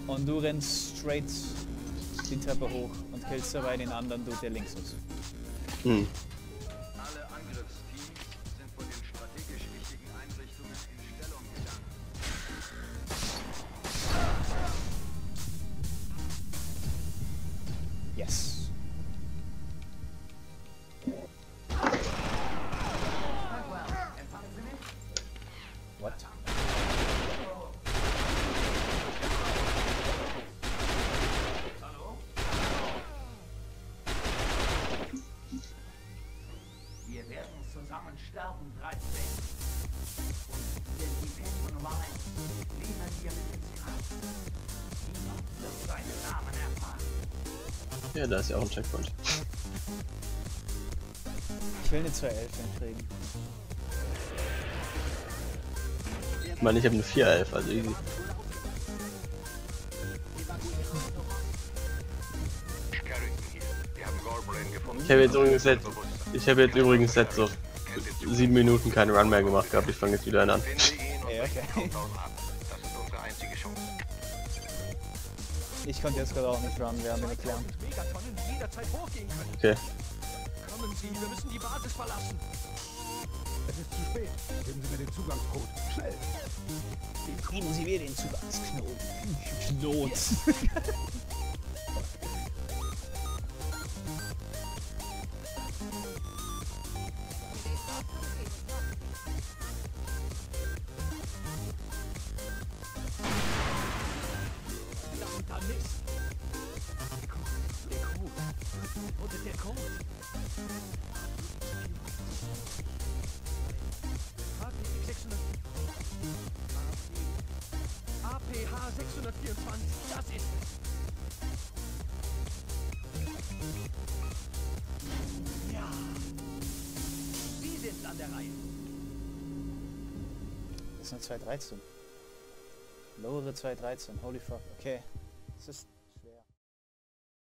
Und du rennst straight die Treppe hoch und killst dabei den anderen Dude, der links ist. Hm. Alle Angriffsteams sind vor den strategisch wichtigen Einrichtungen in Stellung gegangen. Yes. What? Hallo? Wir werden zusammen sterben, 13. Und Identität Nummer 1 liefern wir mit ins Grab. Niemand wird seinen Namen erfahren. Ja, da ist ja auch ein Checkpoint. Ich will eine 2.11 hinkriegen. Ich meine, ich habe eine 4.11, also easy. Ich habe jetzt übrigens seit so 7 Minuten keine Run mehr gemacht gehabt. Ich fange jetzt wieder an. Ja, okay. Ich konnte jetzt gerade auch nicht runnen, wir haben den erklärt. Okay. Kommen Sie, wir müssen die Basis verlassen. Es ist zu spät. Geben Sie mir den Zugangscode. Schnell. Geben Sie mir den Zugangsknoten. Verdammter Mist. Der Code. Wo ist der Code? APH 624, das ist es. Ja. Sie sind an der Reihe. Das ist eine 2.13. Lowere 2.13, holy fuck, okay. Das ist